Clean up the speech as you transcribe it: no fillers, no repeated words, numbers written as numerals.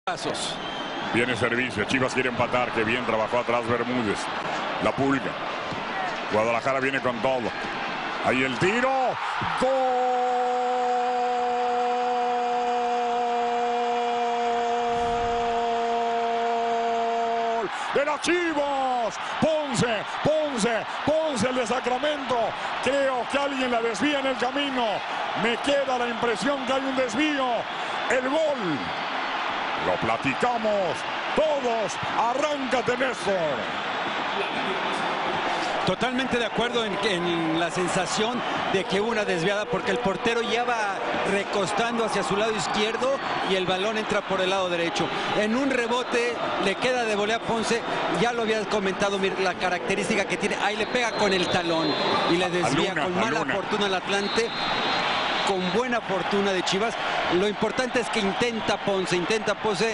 Viene servicio, Chivas quiere empatar, que bien trabajó atrás Bermúdez. La pulga. Guadalajara viene con todo. Ahí el tiro. ¡Gol! ¡De las Chivas! Ponce, el de Sacramento. Creo que alguien la desvía en el camino. Me queda la impresión que hay un desvío. El gol. Lo platicamos todos. Arráncate, Néstor. Totalmente de acuerdo en la sensación de que hubo una desviada, porque el portero ya va recostando hacia su lado izquierdo y el balón entra por el lado derecho. En un rebote le queda de volea a Ponce. Ya lo habías comentado, la característica que tiene. Ahí le pega con el talón y le desvía con mala fortuna al Atlante. Con buena fortuna de Chivas. Lo importante es que intenta Ponce.